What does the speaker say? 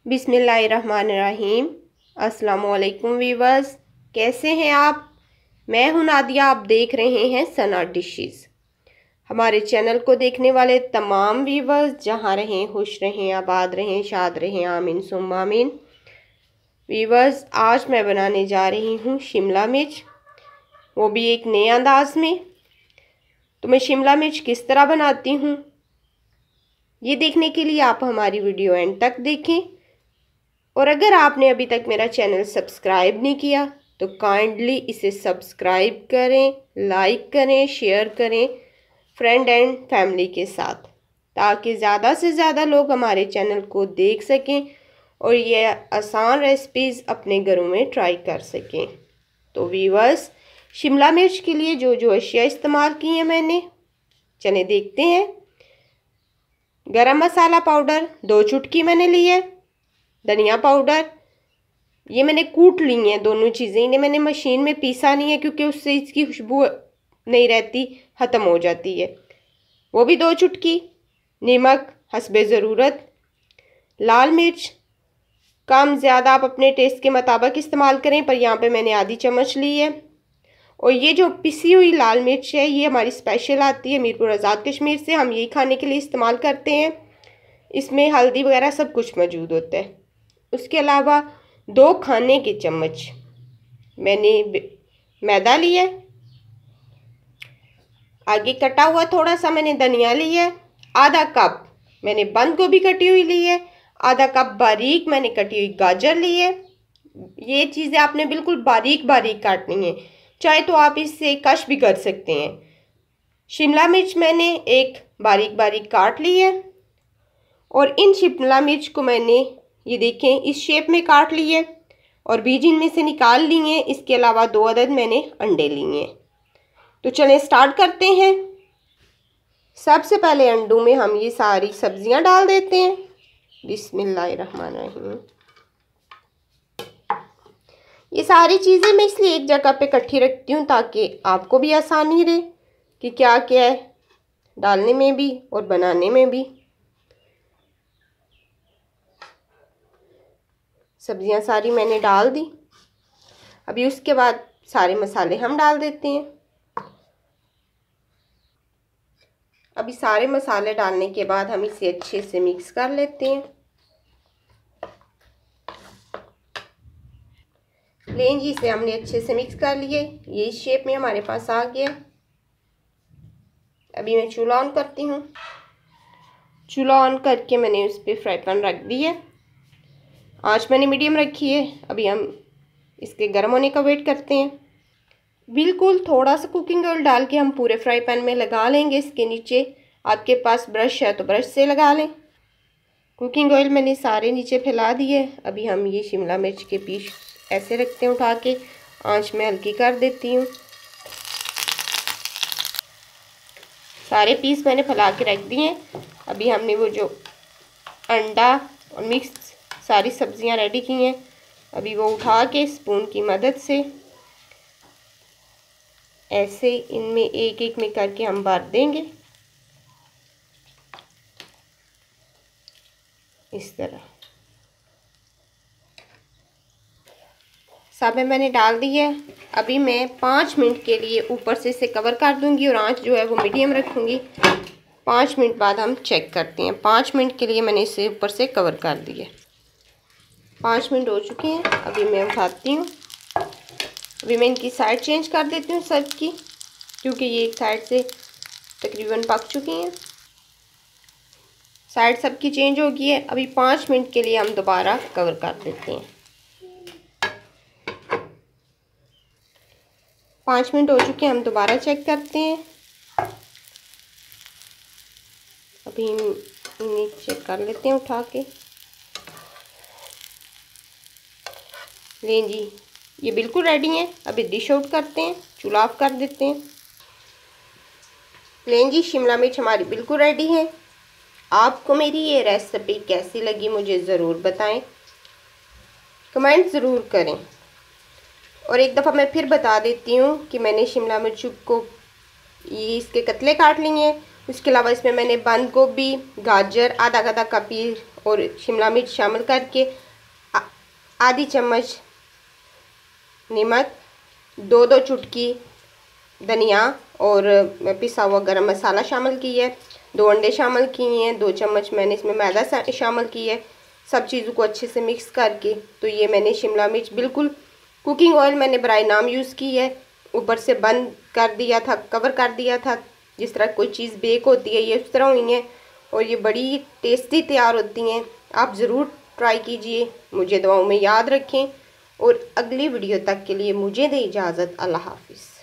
बिस्मिल्लाहिर्रहमानिर्रहीम। अस्सलामुअलैकुम वीवर्स, कैसे हैं आप? मैं हूं नादिया, आप देख रहे हैं सना डिशेस। हमारे चैनल को देखने वाले तमाम वीवर्स जहां रहें खुश रहें, आबाद रहें, शाद रहें, आमीन सुम्मा आमीन। वीवर्स, आज मैं बनाने जा रही हूं शिमला मिर्च, वो भी एक नए अंदाज में। तो मैं शिमला मिर्च किस तरह बनाती हूँ ये देखने के लिए आप हमारी वीडियो एंड तक देखें। और अगर आपने अभी तक मेरा चैनल सब्सक्राइब नहीं किया तो काइंडली इसे सब्सक्राइब करें, लाइक करें, शेयर करें फ्रेंड एंड फैमिली के साथ, ताकि ज़्यादा से ज़्यादा लोग हमारे चैनल को देख सकें और ये आसान रेसिपीज़ अपने घरों में ट्राई कर सकें। तो वीवर्स, शिमला मिर्च के लिए जो जो अशिया इस्तेमाल की हैं मैंने, चले देखते हैं। गरम मसाला पाउडर 2 चुटकी मैंने ली है। धनिया पाउडर ये मैंने कूट ली हैं, दोनों चीज़ें। इन्हें मैंने मशीन में पीसा नहीं है क्योंकि उससे इसकी खुशबू नहीं रहती, ख़त्म हो जाती है। वो भी 2 चुटकी। नमक हस्बे ज़रूरत। लाल मिर्च कम ज़्यादा आप अपने टेस्ट के मुताबिक इस्तेमाल करें, पर यहाँ पे मैंने आधी चम्मच ली है। और ये जो पिसी हुई लाल मिर्च है ये हमारी स्पेशल आती है मीरपुर आज़ाद कश्मीर से। हम यही खाने के लिए इस्तेमाल करते हैं। इसमें हल्दी वगैरह सब कुछ मौजूद होता है। उसके अलावा 2 खाने के चम्मच मैंने मैदा लिया है। आगे कटा हुआ थोड़ा सा मैंने धनिया लिया है। आधा कप मैंने बंद गोभी कटी हुई ली है। आधा कप बारीक मैंने कटी हुई गाजर ली है। ये चीज़ें आपने बिल्कुल बारीक बारीक काटनी है, चाहे तो आप इससे कश भी कर सकते हैं। शिमला मिर्च मैंने एक बारीक बारीक काट ली है और इन शिमला मिर्च को मैंने ये देखें इस शेप में काट ली है और बीज इनमें से निकाल लिए। इसके अलावा 2 अदद मैंने अंडे लिए। तो चलें स्टार्ट करते हैं। सबसे पहले अंडों में हम ये सारी सब्जियां डाल देते हैं। बिस्मिल्लाहिर्रहमानिर्रहीम। ये सारी चीज़ें मैं इसलिए एक जगह पे इकट्ठी रखती हूँ ताकि आपको भी आसानी रहे कि क्या क्या है डालने में भी और बनाने में भी। सब्जियां सारी मैंने डाल दी। अभी उसके बाद सारे मसाले हम डाल देते हैं। अभी सारे मसाले डालने के बाद हम इसे अच्छे से मिक्स कर लेते हैं। लें जी, इसे हमने अच्छे से मिक्स कर लिए। ये इस शेप में हमारे पास आ गया। अभी मैं चूल्हा ऑन करती हूँ। चूल्हा ऑन करके मैंने उस पर फ्राई पैन रख दी है। आँच मैंने मीडियम रखी है। अभी हम इसके गर्म होने का वेट करते हैं। बिल्कुल थोड़ा सा कुकिंग ऑयल डाल के हम पूरे फ्राई पैन में लगा लेंगे। इसके नीचे आपके पास ब्रश है तो ब्रश से लगा लें। कुकिंग ऑयल मैंने सारे नीचे फैला दिए। अभी हम ये शिमला मिर्च के पीस ऐसे रखते हैं उठा के, आँच में हल्की कर देती हूँ। सारे पीस मैंने फैला के रख दिए। अभी हमने वो जो अंडा और मिक्स सारी सब्जियां रेडी की हैं, अभी वो उठा के स्पून की मदद से ऐसे इनमें एक एक में करके हम भर देंगे। इस तरह सब में मैंने डाल दी है। अभी मैं 5 मिनट के लिए ऊपर से इसे कवर कर दूंगी और आंच जो है वो मीडियम रखूंगी। 5 मिनट बाद हम चेक करते हैं। 5 मिनट के लिए मैंने इसे ऊपर से कवर कर दिया। 5 मिनट हो चुके हैं। अभी मैं उठाती हूँ। अभी मैं इनकी साइड चेंज कर देती हूँ सब की, क्योंकि ये एक साइड से तकरीबन पक चुकी हैं। साइड सबकी चेंज हो गई है। अभी 5 मिनट के लिए हम दोबारा कवर कर देते हैं। 5 मिनट हो चुके हैं। हम दोबारा चेक करते हैं। अभी इन्हें चेक कर लेते हैं उठा के। लें जी, ये बिल्कुल रेडी है। अभी डिश आउट करते हैं, चूल्हा ऑफ कर देते हैं। लें जी, शिमला मिर्च हमारी बिल्कुल रेडी है। आपको मेरी ये रेसिपी कैसी लगी मुझे ज़रूर बताएं, कमेंट ज़रूर करें। और एक दफ़ा मैं फिर बता देती हूँ कि मैंने शिमला मिर्च को ये इसके कतले काट लिए हैं। उसके अलावा इसमें मैंने बंद गोभी, गाजर, आधा आधा कपी और शिमला मिर्च शामिल करके आधी चम्मच नमक, 2 चुटकी धनिया और पिसा हुआ गरम मसाला शामिल की है, 2 अंडे शामिल किए हैं, 2 चम्मच मैंने इसमें मैदा शामिल की है। सब चीज़ों को अच्छे से मिक्स करके तो ये मैंने शिमला मिर्च बिल्कुल कुकिंग ऑयल मैंने बराए नाम यूज़ की है, ऊपर से बंद कर दिया था, कवर कर दिया था। जिस तरह कोई चीज़ बेक होती है ये उस तरह हुई हैं और ये बड़ी टेस्टी तैयार होती हैं। आप ज़रूर ट्राई कीजिए, मुझे दुआओं में याद रखें और अगली वीडियो तक के लिए मुझे दें इजाज़त। अल्लाह हाफिज़।